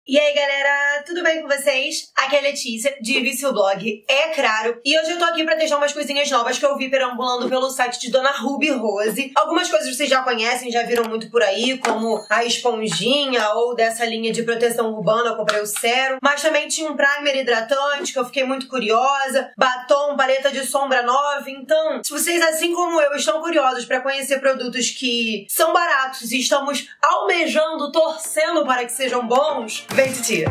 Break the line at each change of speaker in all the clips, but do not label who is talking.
E aí galera, tudo bem com vocês? Aqui é a Letícia, de Vício Blog, é claro. E hoje eu tô aqui pra deixar umas coisinhas novas que eu vi perambulando pelo site de Dona Ruby Rose. Algumas coisas vocês já conhecem, já viram muito por aí, como a esponjinha ou dessa linha de proteção urbana, eu comprei o sérum. Mas também tinha um primer hidratante que eu fiquei muito curiosa, batom, paleta de sombra nova. Então, se vocês, assim como eu, estão curiosos pra conhecer produtos que são baratos e estamos almejando, torcendo para que sejam bons, vem titia.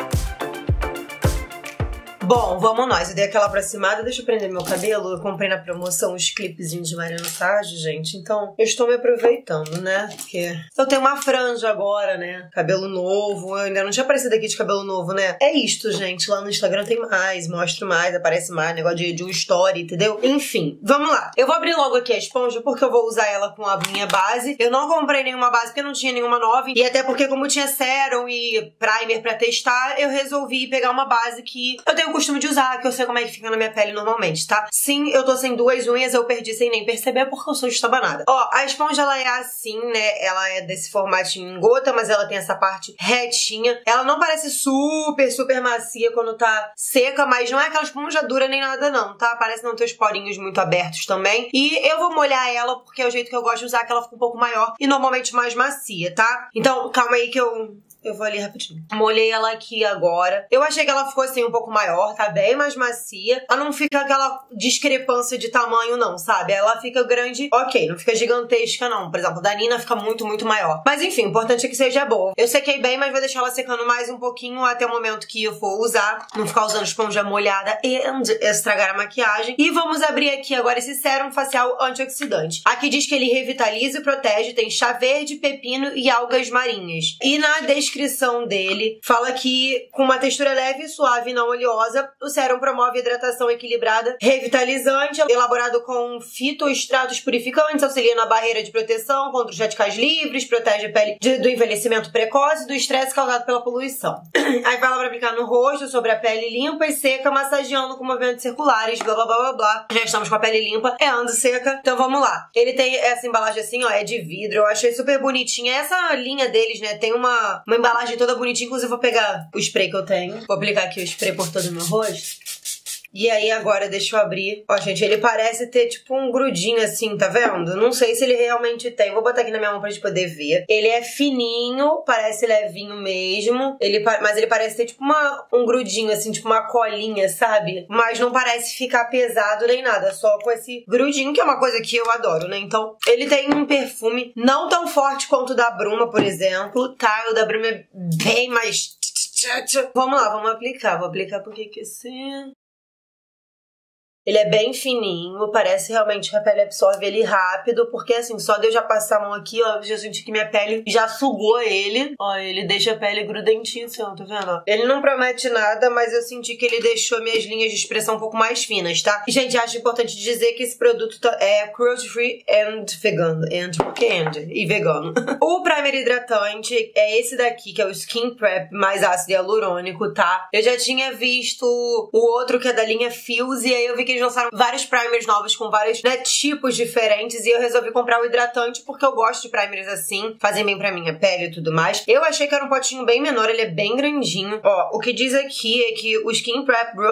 Bom, vamos nós. Eu dei aquela aproximada, deixa eu prender meu cabelo. Eu comprei na promoção os clipezinhos de Mariana Sage, gente. Então, eu estou me aproveitando, né? Porque eu tenho uma franja agora, né? Cabelo novo. Eu ainda não tinha aparecido aqui de cabelo novo, né? É isto, gente. Lá no Instagram tem mais, mostro mais, aparece mais. Negócio de um story, entendeu? Enfim, vamos lá. Eu vou abrir logo aqui a esponja porque eu vou usar ela com a minha base. Eu não comprei nenhuma base porque não tinha nenhuma nova. E até porque como tinha sérum e primer pra testar, eu resolvi pegar uma base que eu tenho costume de usar, que eu sei como é que fica na minha pele normalmente, tá? Sim, eu tô sem duas unhas, eu perdi sem nem perceber porque eu sou estabanada. Ó, a esponja ela é assim, né? Ela é desse formatinho em gota, mas ela tem essa parte retinha. Ela não parece super macia quando tá seca, mas não é aquela esponja dura nem nada não, tá? Parece não ter os porinhos muito abertos também. E eu vou molhar ela porque é o jeito que eu gosto de usar, que ela fica um pouco maior e normalmente mais macia, tá? Então, calma aí que eu vou ali rapidinho. Molhei ela aqui agora. Eu achei que ela ficou assim um pouco maior, tá bem mais macia. Ela não fica aquela discrepância de tamanho não, sabe? Ela fica grande, ok, não fica gigantesca não. Por exemplo, da Nina fica muito maior. Mas enfim, o importante é que seja boa. Eu sequei bem, mas vou deixar ela secando mais um pouquinho até o momento que eu for usar. Não ficar usando esponja molhada e estragar a maquiagem. E vamos abrir aqui agora esse sérum facial antioxidante. Aqui diz que ele revitaliza e protege, tem chá verde, pepino e algas marinhas. E na descrição dele fala que com uma textura leve, suave e não oleosa, o sérum promove hidratação equilibrada, revitalizante, elaborado com fitoestratos purificantes, auxilia na barreira de proteção contra os radicais livres, protege a pele do envelhecimento precoce e do estresse causado pela poluição. Aí fala pra aplicar no rosto, sobre a pele limpa e seca, massageando com movimentos circulares, blá blá blá blá blá. Já estamos com a pele limpa, ando seca, então vamos lá. Ele tem essa embalagem assim, ó, é de vidro, eu achei super bonitinha. Essa linha deles, né, tem uma embalagem toda bonitinha, inclusive vou pegar o spray que eu tenho. Vou aplicar aqui o spray por todo o meu rosto. E aí agora deixa eu abrir. Ó, gente, ele parece ter tipo um grudinho assim, tá vendo? Não sei se ele realmente tem. Vou botar aqui na minha mão pra gente poder ver. Ele é fininho, parece levinho mesmo. Mas ele parece ter tipo um grudinho assim, tipo uma colinha, sabe? Mas não parece ficar pesado nem nada. Só com esse grudinho, que é uma coisa que eu adoro, né? Então, ele tem um perfume não tão forte quanto o da Bruma, por exemplo, tá? O da Bruma é bem mais... Vamos lá, vamos aplicar. Vou aplicar porque que assim... Ele é bem fininho, parece realmente que a pele absorve ele rápido, porque assim, só de eu já passar a mão aqui, ó, eu já senti que minha pele já sugou ele. Ó, ele deixa a pele grudentinha assim, ó, tá vendo? Ele não promete nada, mas eu senti que ele deixou minhas linhas de expressão um pouco mais finas, tá? E, gente, acho importante dizer que esse produto é cruelty free and vegano. E vegano. O primer hidratante é esse daqui, que é o Skin Prep mais ácido hialurônico, tá? Eu já tinha visto o outro que é da linha Fuse, e aí eu vi que eles lançaram vários primers novos com vários, né, tipos diferentes, e eu resolvi comprar o hidratante porque eu gosto de primers assim, fazem bem pra minha pele e tudo mais. Eu achei que era um potinho bem menor, ele é bem grandinho. Ó, o que diz aqui é que o Skin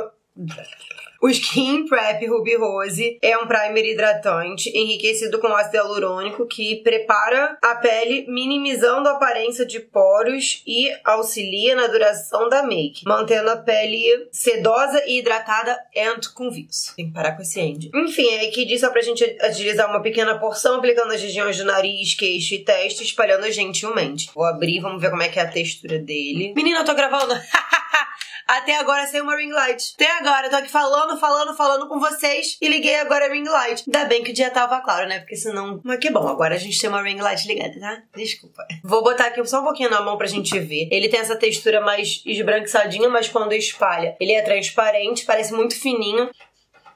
Prep Ruby Rose é um primer hidratante enriquecido com ácido hialurônico que prepara a pele, minimizando a aparência de poros e auxilia na duração da make, mantendo a pele sedosa e hidratada and com viço. Tem que parar com esse end. Enfim, é aqui diz só pra gente utilizar uma pequena porção, aplicando nas regiões do nariz, queixo e testa, espalhando gentilmente. Vou abrir, vamos ver como é que é a textura dele. Menina, eu tô gravando... Até agora sem uma ring light. Até agora, eu tô aqui falando com vocês e liguei agora a ring light. Ainda bem que o dia tava claro, né? Porque senão... Mas que bom, agora a gente tem uma ring light ligada, tá? Desculpa. Vou botar aqui só um pouquinho na mão pra gente ver. Ele tem essa textura mais esbranquiçadinha, mas quando espalha, ele é transparente, parece muito fininho.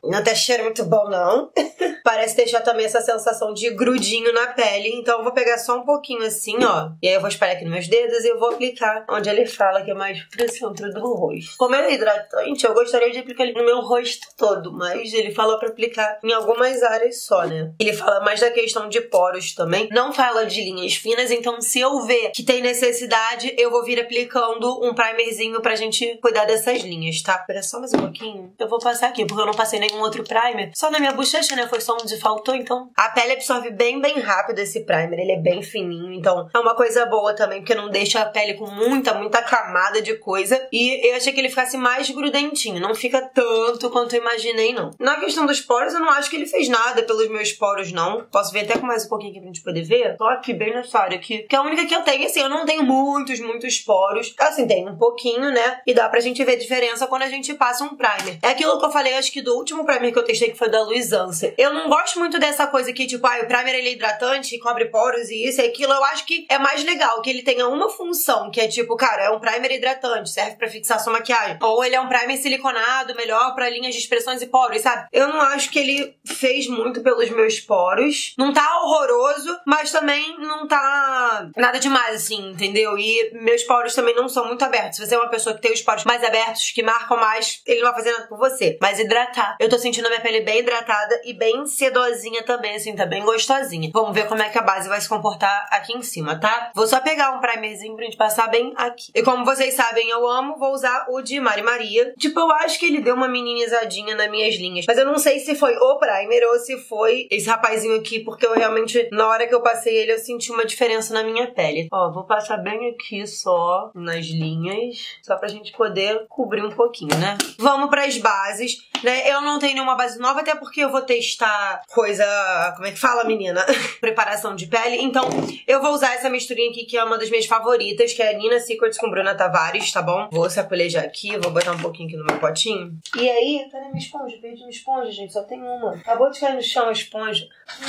Não tá cheiro muito bom, não. Parece deixar também essa sensação de grudinho na pele. Então eu vou pegar só um pouquinho assim, ó. E aí eu vou espalhar aqui nos meus dedos e eu vou aplicar onde ele fala que é mais pro centro do rosto. Como ele é hidratante, eu gostaria de aplicar ele no meu rosto todo. Mas ele fala pra aplicar em algumas áreas só, né? Ele fala mais da questão de poros também. Não fala de linhas finas. Então se eu ver que tem necessidade, eu vou vir aplicando um primerzinho pra gente cuidar dessas linhas, tá? Espera só mais um pouquinho. Eu vou passar aqui, porque eu não passei nenhum outro primer. Só na minha bochecha, né? Foi só onde faltou, então... A pele absorve bem rápido esse primer. Ele é bem fininho, então é uma coisa boa também, porque não deixa a pele com muita camada de coisa. E eu achei que ele ficasse mais grudentinho. Não fica tanto quanto eu imaginei, não. Na questão dos poros, eu não acho que ele fez nada pelos meus poros, não. Posso ver até com mais um pouquinho aqui pra gente poder ver? Tô aqui, bem nessa área aqui. Que é a única que eu tenho, assim, eu não tenho muitos poros. Assim, tem um pouquinho, né? E dá pra gente ver a diferença quando a gente passa um primer. É aquilo que eu falei, acho que do último primer que eu testei, que foi da Luisance. Eu não gosto muito dessa coisa que, tipo, o primer ele é hidratante, cobre poros e isso e aquilo. Eu acho que é mais legal que ele tenha uma função, que é tipo, cara, é um primer hidratante, serve pra fixar sua maquiagem. Ou ele é um primer siliconado, melhor pra linhas de expressões e poros, sabe? Eu não acho que ele fez muito pelos meus poros. Não tá horroroso, mas também não tá nada demais, assim, entendeu? E meus poros também não são muito abertos. Se você é uma pessoa que tem os poros mais abertos, que marcam mais, ele não vai fazer nada por você. Mas hidratar. Eu tô sentindo a minha pele bem hidratada e bem sedosinha também, assim, tá bem gostosinha. Vamos ver como é que a base vai se comportar aqui em cima, tá? Vou só pegar um primerzinho pra gente passar bem aqui. E como vocês sabem, eu amo, vou usar o de Mari Maria. Tipo, eu acho que ele deu uma minimizadinha nas minhas linhas. Mas eu não sei se foi o primer ou se foi esse rapazinho aqui, porque eu realmente, na hora que eu passei ele, eu senti uma diferença na minha pele. Ó, vou passar bem aqui só, nas linhas, só pra gente poder cobrir um pouquinho, né? Vamos pras bases, né? Eu não tenho nenhuma base nova, até porque eu vou testar coisa... Como é que fala, menina? Preparação de pele. Então, eu vou usar essa misturinha aqui, que é uma das minhas favoritas, que é a Nina Secrets com Bruna Tavares, tá bom? Vou sacolejar aqui, vou botar um pouquinho aqui no meu potinho. E aí, cadê minha esponja? Perdi minha esponja, gente, só tem uma. Acabou de cair no chão a esponja.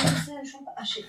Achei.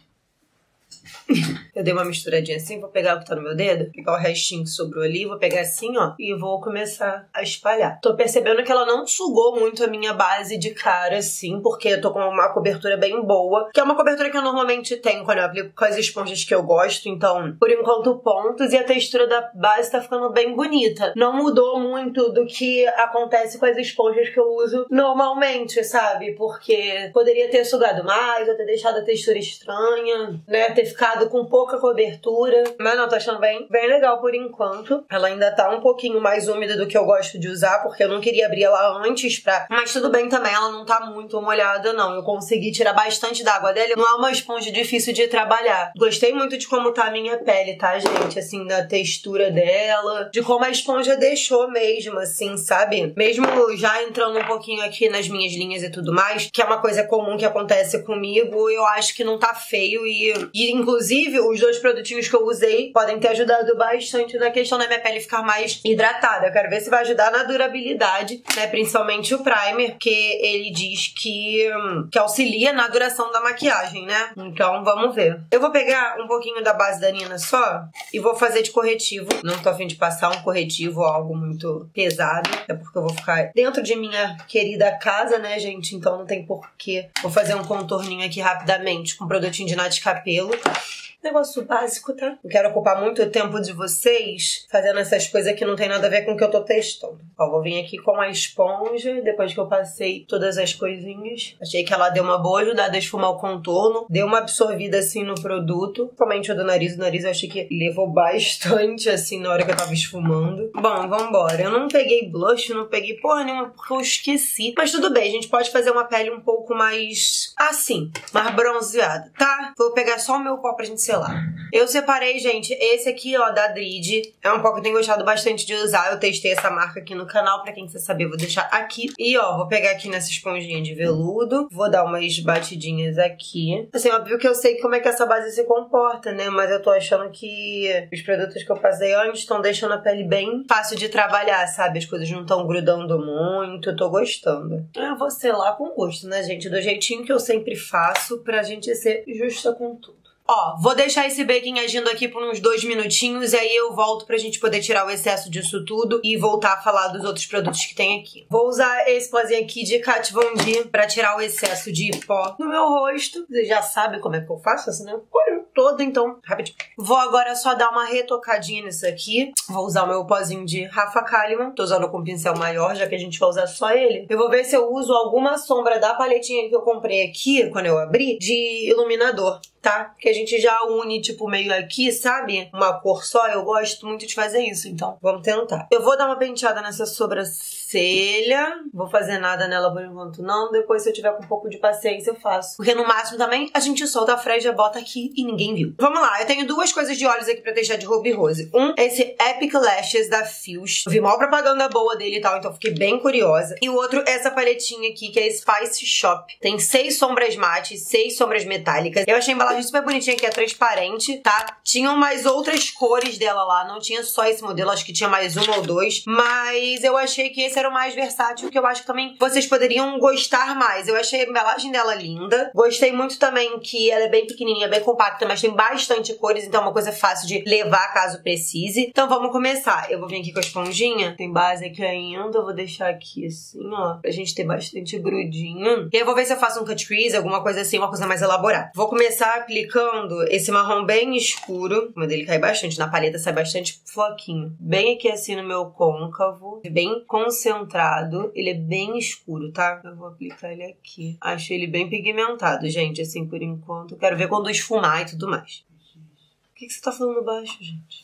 Eu dei uma misturadinha assim, vou pegar o que tá no meu dedo, pegar o restinho que sobrou ali, vou pegar assim, ó, e vou começar a espalhar. Tô percebendo que ela não sugou muito a minha base de cara, assim, porque eu tô com uma cobertura bem boa, que é uma cobertura que eu normalmente tenho quando eu aplico com as esponjas que eu gosto, então, por enquanto, pontos, e a textura da base tá ficando bem bonita. Não mudou muito do que acontece com as esponjas que eu uso normalmente, sabe? Porque poderia ter sugado mais, ou ter deixado a textura estranha, né? Ter ficado com pouca cobertura. Mas não, tô achando bem legal por enquanto. Ela ainda tá um pouquinho mais úmida do que eu gosto de usar, porque eu não queria abrir ela antes pra... Mas tudo bem também, ela não tá muito molhada, não. Eu consegui tirar bastante da água dela. Não é uma esponja difícil de trabalhar. Gostei muito de como tá a minha pele, tá, gente? Assim, da textura dela. De como a esponja deixou mesmo, assim, sabe? Mesmo já entrando um pouquinho aqui nas minhas linhas e tudo mais, que é uma coisa comum que acontece comigo, eu acho que não tá feio e inclusive, os dois produtinhos que eu usei podem ter ajudado bastante na questão da minha pele ficar mais hidratada. Eu quero ver se vai ajudar na durabilidade, né? Principalmente o primer, porque ele diz que auxilia na duração da maquiagem, né? Então, vamos ver. Eu vou pegar um pouquinho da base da Nina só e vou fazer de corretivo. Não tô a fim de passar um corretivo ou algo muito pesado, é porque eu vou ficar dentro de minha querida casa, né, gente? Então não tem porquê. Vou fazer um contorninho aqui rapidamente com um produtinho de Nath Capello. Negócio básico, tá? Não quero ocupar muito o tempo de vocês fazendo essas coisas que não tem nada a ver com o que eu tô testando. Ó, vou vir aqui com a esponja, depois que eu passei todas as coisinhas. Achei que ela deu uma boa ajudada a esfumar o contorno, deu uma absorvida assim no produto. Principalmente o do nariz. O nariz eu achei que levou bastante assim na hora que eu tava esfumando. Bom, vambora. Eu não peguei blush, não peguei porra nenhuma porque eu esqueci. Mas tudo bem, a gente pode fazer uma pele um pouco mais assim, mais bronzeada, tá? Vou pegar só o meu pó pra gente lá. Eu separei, gente, esse aqui, ó, da Dridi. É um pó que eu tenho gostado bastante de usar. Eu testei essa marca aqui no canal, pra quem quiser saber, eu vou deixar aqui. E, ó, vou pegar aqui nessa esponjinha de veludo. Vou dar umas batidinhas aqui. Assim, óbvio que eu sei como é que essa base se comporta, né? Mas eu tô achando que os produtos que eu passei antes estão deixando a pele bem fácil de trabalhar, sabe? As coisas não estão grudando muito. Tô gostando. Eu vou selar com gosto, né, gente? Do jeitinho que eu sempre faço, pra gente ser justa com tudo. Ó, vou deixar esse baking agindo aqui por uns 2 minutinhos e aí eu volto pra gente poder tirar o excesso disso tudo e voltar a falar dos outros produtos que tem aqui. Vou usar esse pozinho aqui de Kat Von D pra tirar o excesso de pó no meu rosto. Você já sabe como é que eu faço, assim, né? Toda, então, rapidinho. Vou agora só dar uma retocadinha nisso aqui. Vou usar o meu pozinho de Rafa Kalimann. Tô usando com um pincel maior, já que a gente vai usar só ele. Eu vou ver se eu uso alguma sombra da paletinha que eu comprei aqui, quando eu abri, de iluminador, tá? Que a gente já une, tipo, meio aqui, sabe? Uma cor só. Eu gosto muito de fazer isso, então vamos tentar. Eu vou dar uma penteada nessa sobrancelha. Vou fazer nada nela por enquanto, não. Depois, se eu tiver com um pouco de paciência, eu faço. Porque no máximo também, a gente solta a freja, bota aqui e ninguém viu. Vamos lá, eu tenho 2 coisas de olhos aqui pra testar de Ruby Rose. Esse Epic Lashes da Fuse. Eu vi uma propaganda boa dele e tal, então fiquei bem curiosa. E o outro, essa paletinha aqui, que é Spice Shop. Tem 6 sombras mates, 6 sombras metálicas. Eu achei a embalagem super bonitinha, que é transparente, tá? Tinham mais outras cores dela lá, não tinha só esse modelo, acho que tinha mais 1 ou 2. Mas eu achei que esse era o mais versátil, que eu acho que também vocês poderiam gostar mais. Eu achei a embalagem dela linda. Gostei muito também que ela é bem pequenininha, bem compacta, mas tem bastante cores, então é uma coisa fácil de levar caso precise. Então vamos começar. Eu vou vir aqui com a esponjinha. Tem base aqui ainda, eu vou deixar aqui assim, ó, pra gente ter bastante grudinho. E aí eu vou ver se eu faço um cut crease, alguma coisa assim, uma coisa mais elaborada. Vou começar aplicando esse marrom bem escuro. O meu dele cai bastante, na paleta sai bastante floquinho. Bem aqui assim no meu côncavo, bem concentrado. Ele é bem escuro, tá? Eu vou aplicar ele aqui. Achei ele bem pigmentado, gente, assim, por enquanto. Quero ver quando esfumar e tudo mais. O que você tá falando baixo, gente?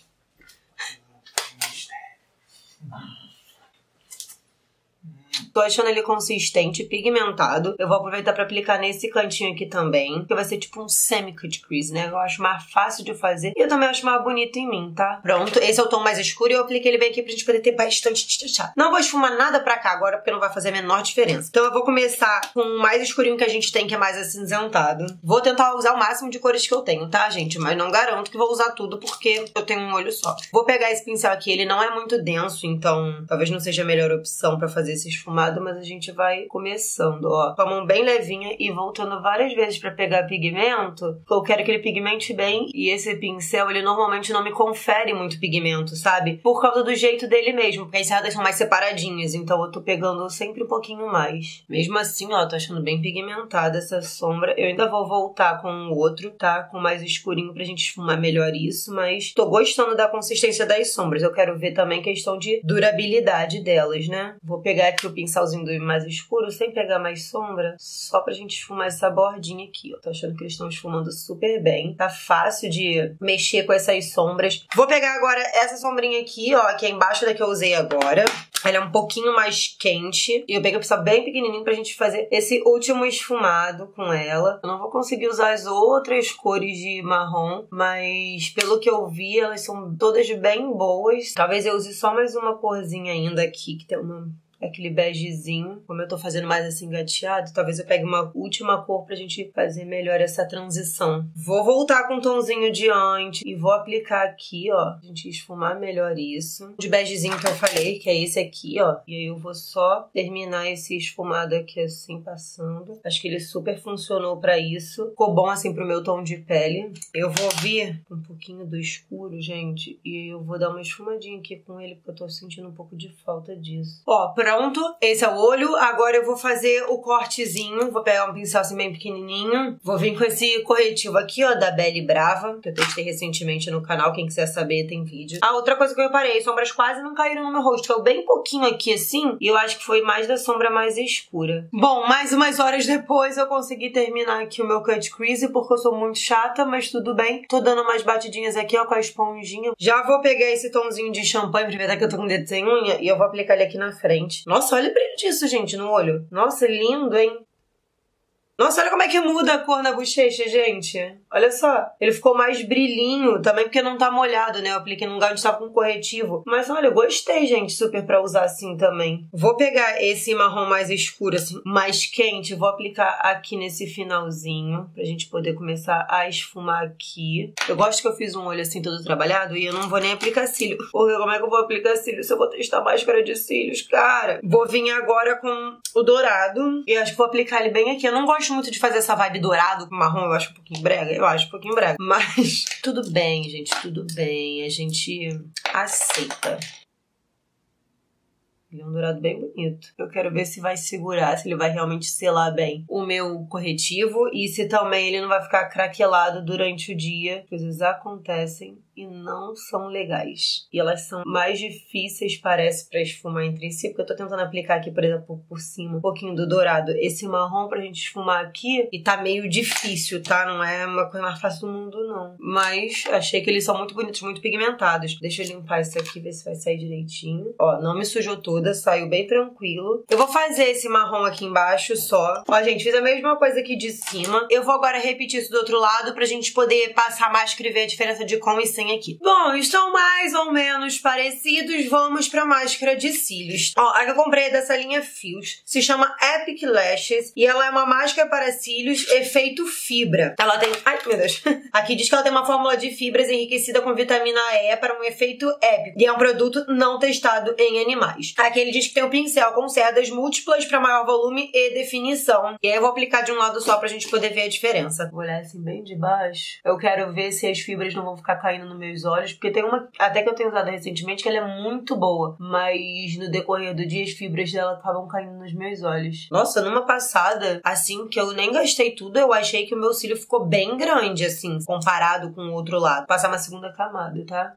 Tô achando ele consistente, pigmentado. Eu vou aproveitar pra aplicar nesse cantinho aqui também, que vai ser tipo um semi-cut crease, né? Eu acho mais fácil de fazer e eu também acho mais bonito em mim, tá? Pronto, esse é o tom mais escuro e eu apliquei ele bem aqui pra gente poder ter bastante tchá. Não vou esfumar nada pra cá agora, porque não vai fazer a menor diferença. Então eu vou começar com o mais escurinho que a gente tem, que é mais acinzentado. Vou tentar usar o máximo de cores que eu tenho, tá, gente? Mas não garanto que vou usar tudo, porque eu tenho um olho só. Vou pegar esse pincel aqui, ele não é muito denso, então talvez não seja a melhor opção pra fazer esse esfumado, mas a gente vai começando, ó, com a mão bem levinha e voltando várias vezes pra pegar pigmento. Eu quero que ele pigmente bem e esse pincel, ele normalmente não me confere muito pigmento, sabe? Por causa do jeito dele mesmo, porque as cerdas são mais separadinhas, então eu tô pegando sempre um pouquinho mais. Mesmo assim, ó, tô achando bem pigmentada essa sombra. Eu ainda vou voltar com o outro, tá? Com mais escurinho pra gente esfumar melhor isso, mas tô gostando da consistência das sombras. Eu quero ver também questão de durabilidade delas, né? Vou pegar aqui o pincelzinho do mais escuro, sem pegar mais sombra, só pra gente esfumar essa bordinha aqui, ó. Tô achando que eles estão esfumando super bem. Tá fácil de mexer com essas sombras. Vou pegar agora essa sombrinha aqui, ó, que é embaixo da que eu usei agora. Ela é um pouquinho mais quente. E eu peguei o pincel bem pequenininho pra gente fazer esse último esfumado com ela. Eu não vou conseguir usar as outras cores de marrom, mas pelo que eu vi, elas são todas bem boas. Talvez eu use só mais uma corzinha ainda aqui, que tem aquele begezinho. Como eu tô fazendo mais assim gateado, talvez eu pegue uma última cor pra gente fazer melhor essa transição. Vou voltar com um tomzinho de antes e vou aplicar aqui, ó, pra gente esfumar melhor isso. De begezinho que eu falei, que é esse aqui, ó. E aí eu vou só terminar esse esfumado aqui assim, passando. Acho que ele super funcionou pra isso. Ficou bom assim pro meu tom de pele. Eu vou vir um pouquinho do escuro, gente, e eu vou dar uma esfumadinha aqui com ele, porque eu tô sentindo um pouco de falta disso. Ó, pronto, esse é o olho. Agora eu vou fazer o cortezinho. Vou pegar um pincel assim bem pequenininho. Vou vir com esse corretivo aqui, ó, da Belle Brava, que eu testei recentemente no canal. Quem quiser saber, tem vídeo. A outra coisa que eu reparei, sombras quase não caíram no meu rosto. Caiu bem pouquinho aqui, assim. E eu acho que foi mais da sombra mais escura. Bom, mais umas horas depois eu consegui terminar aqui o meu cut crease, porque eu sou muito chata, mas tudo bem. Tô dando umas batidinhas aqui, ó, com a esponjinha. Já vou pegar esse tomzinho de champanhe, aproveitar que eu tô com o dedo sem unha, e eu vou aplicar ele aqui na frente. Nossa, olha o brilho disso, gente, no olho. Nossa, lindo, hein? Nossa, olha como é que muda a cor na bochecha, gente. Olha só. Ele ficou mais brilhinho, também porque não tá molhado, né? Eu apliquei num lugar onde tava com corretivo. Mas olha, eu gostei, gente, super pra usar assim também. Vou pegar esse marrom mais escuro, assim, mais quente. Vou aplicar aqui nesse finalzinho, pra gente poder começar a esfumar aqui. Eu gosto que eu fiz um olho assim todo trabalhado e eu não vou nem aplicar cílio. Porque como é que eu vou aplicar cílio se eu vou testar máscara de cílios, cara? Vou vir agora com o dourado. E acho que vou aplicar ele bem aqui. Eu não gosto gosto muito de fazer essa vibe dourado com marrom, eu acho um pouquinho brega. Eu acho um pouquinho brega. Mas tudo bem, gente, tudo bem. A gente aceita. Ele é um dourado bem bonito. Eu quero ver se vai segurar, se ele vai realmente selar bem o meu corretivo e se também ele não vai ficar craquelado durante o dia. Coisas acontecem e não são legais. E elas são mais difíceis, parece, pra esfumar entre si, porque eu tô tentando aplicar aqui, por exemplo, por cima, um pouquinho do dourado. Esse marrom pra gente esfumar aqui e tá meio difícil, tá? Não é uma coisa mais fácil do mundo, não. Mas achei que eles são muito bonitos, muito pigmentados. Deixa eu limpar isso aqui, ver se vai sair direitinho. Ó, não me sujou toda, saiu bem tranquilo. Eu vou fazer esse marrom aqui embaixo só. Ó, gente, fiz a mesma coisa aqui de cima. Eu vou agora repetir isso do outro lado pra gente poder passar a máscara e ver a diferença de com e sem aqui. Bom, estão mais ou menos parecidos. Vamos pra máscara de cílios. Ó, a que eu comprei é dessa linha Fios. Se chama Epic Lashes e ela é uma máscara para cílios efeito fibra. Ela tem... Ai, meu Deus. Aqui diz que ela tem uma fórmula de fibras enriquecida com vitamina E para um efeito épico. E é um produto não testado em animais. Aqui ele diz que tem um pincel com cerdas múltiplas para maior volume e definição. E aí eu vou aplicar de um lado só pra gente poder ver a diferença. Vou olhar assim bem de baixo. Eu quero ver se as fibras não vão ficar caindo nos meus olhos, porque tem uma, até que eu tenho usado recentemente, que ela é muito boa, mas no decorrer do dia as fibras dela acabam caindo nos meus olhos. Nossa, numa passada, assim, que eu nem gastei tudo, eu achei que o meu cílio ficou bem grande, assim, comparado com o outro lado. Vou passar uma segunda camada, tá?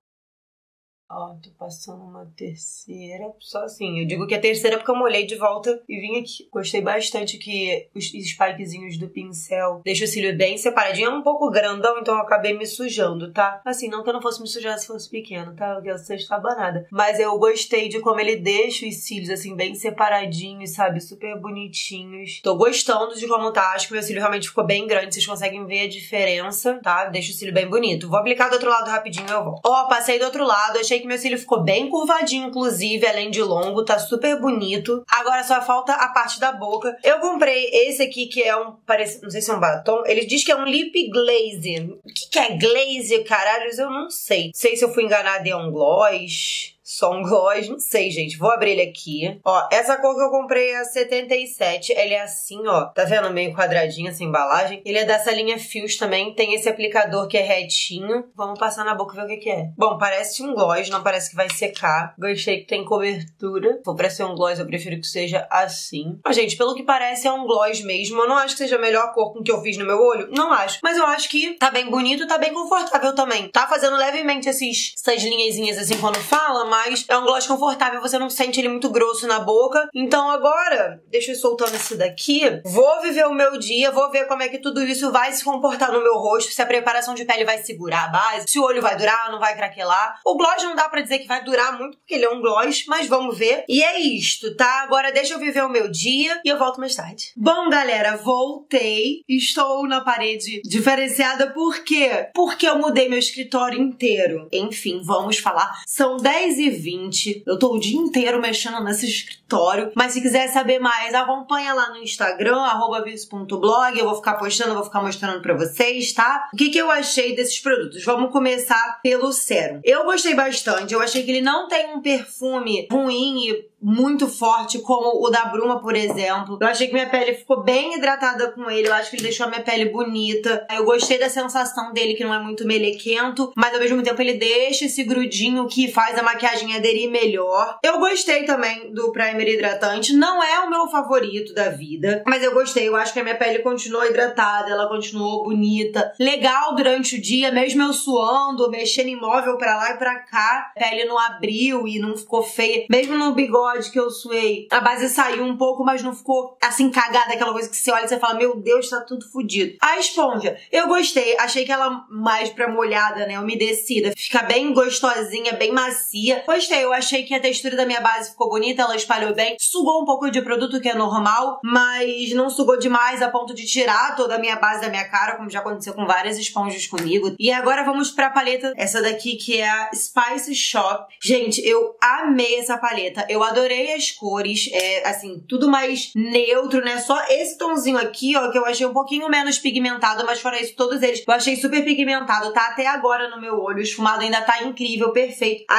Ó, tô passando uma terceira, só assim. Eu digo que a terceira porque eu molhei de volta e vim aqui. Gostei bastante que os spikezinhos do pincel deixam o cílio bem separadinho. É um pouco grandão, então eu acabei me sujando, tá? Assim, não que eu não fosse me sujar se fosse pequeno, tá? Porque eu sei estava nada. Mas eu gostei de como ele deixa os cílios, assim, bem separadinhos, sabe? Super bonitinhos. Tô gostando de como tá. Acho que meu cílio realmente ficou bem grande. Vocês conseguem ver a diferença, tá? Deixa o cílio bem bonito. Vou aplicar do outro lado rapidinho e eu volto. Ó, passei do outro lado. Achei que meu cílio ficou bem curvadinho, inclusive, além de longo, tá super bonito. Agora só falta a parte da boca. Eu comprei esse aqui, que é um, parece, não sei se é um batom. Ele diz que é um lip glaze. O que é glaze, caralhos? Eu não sei. Não sei se eu fui enganada e é um gloss. Só um gloss, não sei, gente. Vou abrir ele aqui. Ó, essa cor que eu comprei é a 77. Ele é assim, ó. Tá vendo? Meio quadradinho essa embalagem. Ele é dessa linha Fios também. Tem esse aplicador que é retinho. Vamos passar na boca e ver o que que é. Bom, parece um gloss. Não parece que vai secar. Gostei que tem cobertura. Se for pra ser um gloss, eu prefiro que seja assim. Ó, gente, pelo que parece é um gloss mesmo. Eu não acho que seja a melhor cor com que eu fiz no meu olho. Não acho. Mas eu acho que tá bem bonito, tá bem confortável também. Tá fazendo levemente essas linhazinhas assim quando fala, mas é um gloss confortável, você não sente ele muito grosso na boca. Então agora, deixa eu ir soltando isso daqui. Vou viver o meu dia, vou ver como é que tudo isso vai se comportar no meu rosto, se a preparação de pele vai segurar a base, se o olho vai durar, não vai craquelar. O gloss não dá pra dizer que vai durar muito, porque ele é um gloss, mas vamos ver. E é isto, tá? Agora deixa eu viver o meu dia e eu volto mais tarde. Bom, galera, voltei. Estou na parede diferenciada, por quê? Porque eu mudei meu escritório inteiro. Enfim, vamos falar. São 10h20. Eu tô o dia inteiro mexendo nesse escritório, mas se quiser saber mais, acompanha lá no Instagram, @vice.blog. Eu vou ficar postando, vou ficar mostrando pra vocês, tá? O que eu achei desses produtos? Vamos começar pelo sérum. Eu gostei bastante, eu achei que ele não tem um perfume ruim e muito forte como o da Bruma, por exemplo. Eu achei que minha pele ficou bem hidratada com ele, eu acho que ele deixou a minha pele bonita. Eu gostei da sensação dele, que não é muito melequento, mas ao mesmo tempo ele deixa esse grudinho que faz a maquiagem aderir melhor. Eu gostei também do primer hidratante, não é o meu favorito da vida, mas eu gostei, eu acho que a minha pele continuou hidratada, ela continuou bonita, legal durante o dia, mesmo eu suando, mexendo imóvel pra lá e pra cá, a pele não abriu e não ficou feia, mesmo no bigode que eu suei, a base saiu um pouco, mas não ficou assim cagada, aquela coisa que você olha e você fala, meu Deus, tá tudo fodido. A esponja, eu gostei, achei que ela mais pra molhada, né, umedecida, fica bem gostosinha, bem macia. Gostei, eu achei que a textura da minha base ficou bonita, ela espalhou bem, sugou um pouco de produto, que é normal, mas não sugou demais a ponto de tirar toda a minha base da minha cara, como já aconteceu com várias esponjas comigo. E agora vamos pra paleta, essa daqui que é a Spice Shop. Gente, eu amei essa paleta, eu adorei as cores, assim, tudo mais neutro, né? Só esse tomzinho aqui, ó, que eu achei um pouquinho menos pigmentado, mas fora isso, todos eles eu achei super pigmentado, tá até agora no meu olho, o esfumado ainda tá incrível, perfeito. Aqui embaixo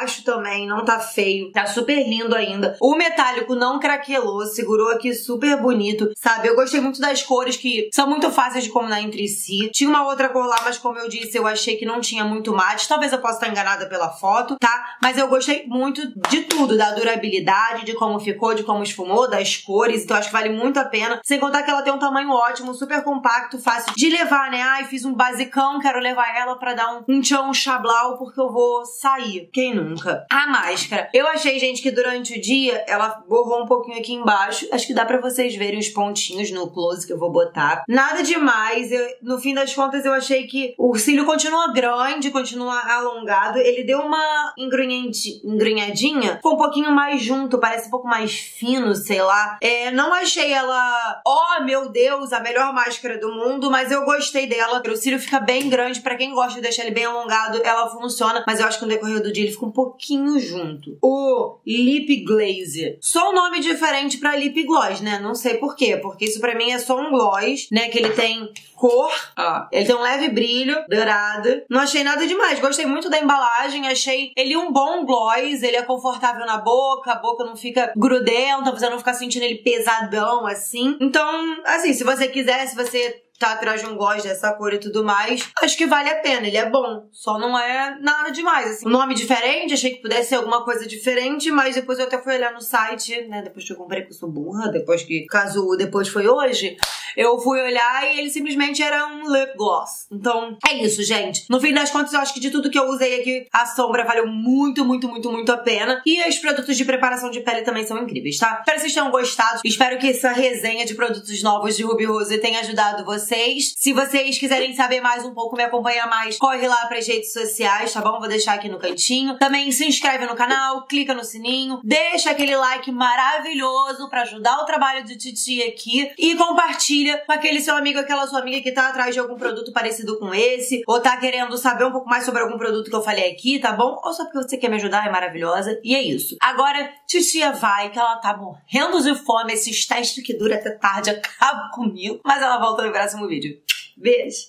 baixo também, não tá feio, tá super lindo ainda. O metálico não craquelou, segurou aqui super bonito, sabe? Eu gostei muito das cores que são muito fáceis de combinar entre si. Tinha uma outra cor lá, mas como eu disse, eu achei que não tinha muito mate. Talvez eu possa estar enganada pela foto, tá? Mas eu gostei muito de tudo, da durabilidade, de como ficou, de como esfumou, das cores. Então acho que vale muito a pena. Sem contar que ela tem um tamanho ótimo, super compacto, fácil de levar, né? Ai, fiz um basicão, quero levar ela pra dar um tchau, um chablau, porque eu vou sair. Quem nunca? A máscara. Eu achei, gente, que durante o dia ela borrou um pouquinho aqui embaixo. Acho que dá pra vocês verem os pontinhos no close que eu vou botar. Nada demais. No fim das contas, eu achei que o cílio continua grande, continua alongado. Ele deu uma engrunhadinha, ficou um pouquinho mais junto, parece um pouco mais fino, sei lá. Não achei ela, oh meu Deus, a melhor máscara do mundo, mas eu gostei dela. O cílio fica bem grande, pra quem gosta de deixar ele bem alongado, ela funciona, mas eu acho que no decorrer do dia ele fica um pouquinho junto. O Lip Glaze. Só um nome diferente pra lip gloss, né? Não sei por quê, porque isso pra mim é só um gloss, né? Que ele tem cor, ó. Ele tem um leve brilho, dourado. Não achei nada demais. Gostei muito da embalagem, achei ele um bom gloss, ele é confortável na boca, a boca não fica grudenta, você não fica sentindo ele pesadão, assim. Então, assim, se você quiser, se você tá atrás de um gloss dessa cor e tudo mais, acho que vale a pena, ele é bom, só não é nada demais, assim. Um nome diferente, achei que pudesse ser alguma coisa diferente, mas depois eu até fui olhar no site, né, depois que eu comprei, porque eu sou burra, depois foi hoje, eu fui olhar e ele simplesmente era um lip gloss. Então, é isso, gente. No fim das contas, eu acho que de tudo que eu usei aqui, a sombra valeu muito, muito, muito, muito a pena. E os produtos de preparação de pele também são incríveis, tá? Espero que vocês tenham gostado. Espero que essa resenha de produtos novos de Ruby Rose tenha ajudado vocês. Se vocês quiserem saber mais um pouco, me acompanhar mais, corre lá pras redes sociais, tá bom? Vou deixar aqui no cantinho. Também se inscreve no canal, clica no sininho, deixa aquele like maravilhoso pra ajudar o trabalho de Titi aqui e compartilha com aquele seu amigo, aquela sua amiga que tá atrás de algum produto parecido com esse, ou tá querendo saber um pouco mais sobre algum produto que eu falei aqui, tá bom? Ou só porque você quer me ajudar, é maravilhosa. E é isso. Agora, Titia vai, que ela tá morrendo de fome, esses testes que duram até tarde acabam comigo, mas ela volta no próximo vídeo. Beijo!